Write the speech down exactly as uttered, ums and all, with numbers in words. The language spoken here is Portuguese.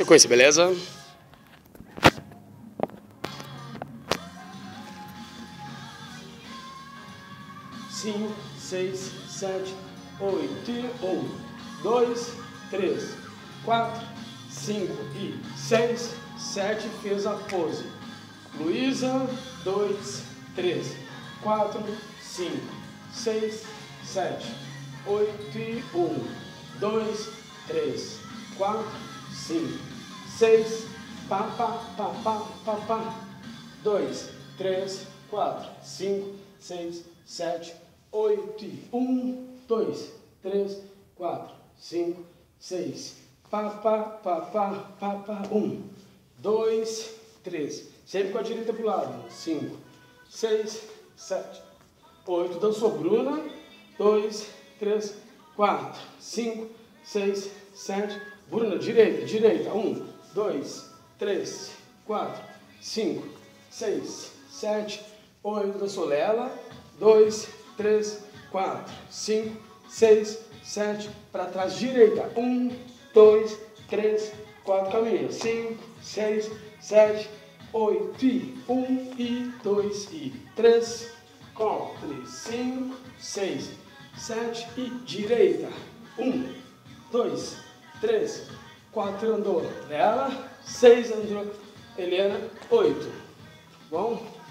Sequência, beleza? Cinco, seis, sete, oito e um, dois, três, quatro, cinco e seis, sete, fez a pose. Luísa, dois, três, quatro, cinco, seis, sete, oito e um, dois, três, quatro, cinco, seis, pá, pá, pá, pá, pá, pá, dois, três, quatro, cinco, seis, sete, oito e um, dois, três, quatro, cinco, seis, pá, pá, pá, pá, pá, pá, um, dois, três, sempre com a direita pro lado, cinco, seis, sete, oito, dançou Bruna, dois, três, quatro, cinco, seis, sete, Bruna, direita, direita, um, dois, três, quatro, cinco, seis, sete, oito, dançou Lela, dois, três, quatro, cinco, seis, sete, para trás, direita, um, dois, três, quatro, caminha, cinco, seis, sete, oito, e um, e dois, e três, quatro, cinco, seis, sete, e direita, um, dois, três, quatro, andou, Lela, seis, andou, Helena, oito, bom?